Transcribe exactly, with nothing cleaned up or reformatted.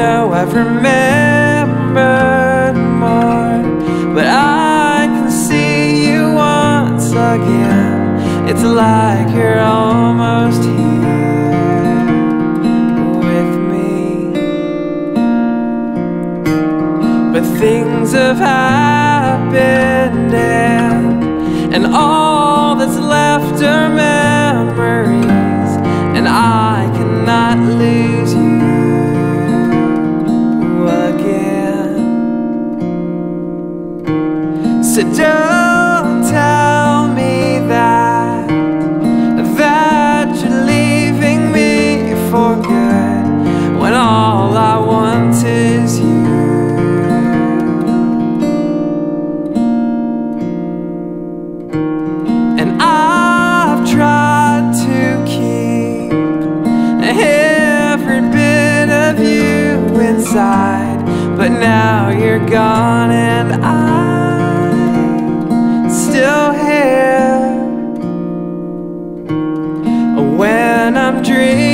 know I've remembered more, but I can see you once again. It's like you're almost here with me. But things have happened, and, and all that's left are memories, and I cannot lose you again. So don't tell me that that you're leaving me for good, when all I want is you. And I've tried to keep every bit of you inside, but now you're gone and I'm still here. When I'm dreaming